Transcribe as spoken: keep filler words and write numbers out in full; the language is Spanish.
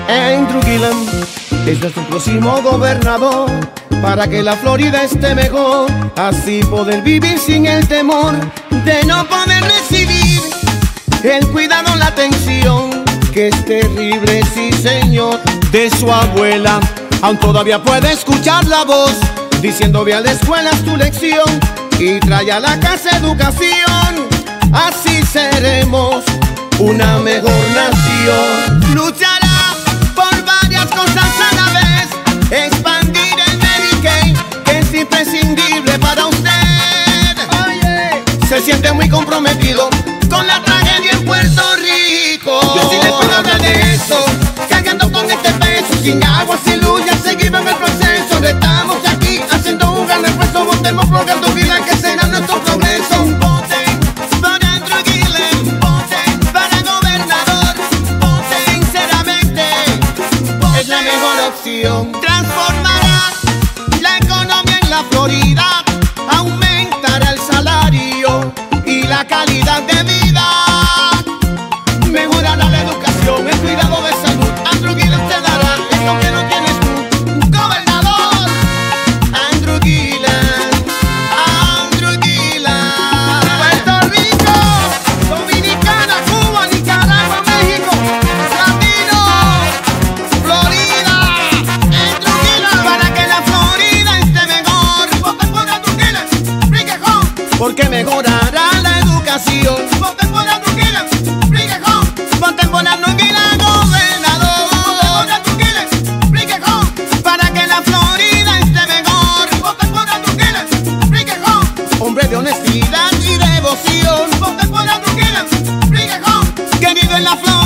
Andrew Gillum es nuestro próximo gobernador, para que la Florida esté mejor, así poder vivir sin el temor de no poder recibir el cuidado, la atención, que es terrible, sí señor, de su abuela. Aún todavía puede escuchar la voz diciendo: ve a la escuela, es tu lección, y trae a la casa educación. Así seremos una mejor nación. Luchará por varias cosas a la vez, expandir el Medicaid, que es imprescindible para usted. Oye, se siente muy comprometido con la tragedia en Puerto Rico. Yo sí les puedo hablar de eso, cargando con este peso, sin agua, sin luz, ya seguimos en el proceso. Estamos aquí haciendo un gran esfuerzo, votemos por Andrew Gillum, que será nuestro progreso. Voten por Andrew Gillum, voten para gobernador, voten sinceramente, voten. Es la mejor opción. Transformará la economía en la Florida, aumentará el salario y la calidad de vida, mejorará la educación, el cuidado de salud. Andrew Gillum te dará eso que no tienes tú. Gobernador Andrew Gillum, Andrew Gillum. Puerto Rico, Dominicana, Cuba, Nicaragua, México, Latinos, Florida, Andrew Gillum, para que la Florida esté mejor. Voten por Andrew Gillum, bring it home, porque mejorará la educación. Voten por Andrew Gillum, bring it home. Voten por Andrew Gillum, gobernador. Voten por Andrew Gillum, bring it home, para que la Florida esté mejor. Voten por Andrew Gillum, bring it home. Hombre de honestidad y devoción. Voten por Andrew Gillum, bring it home. Querido en la Florida.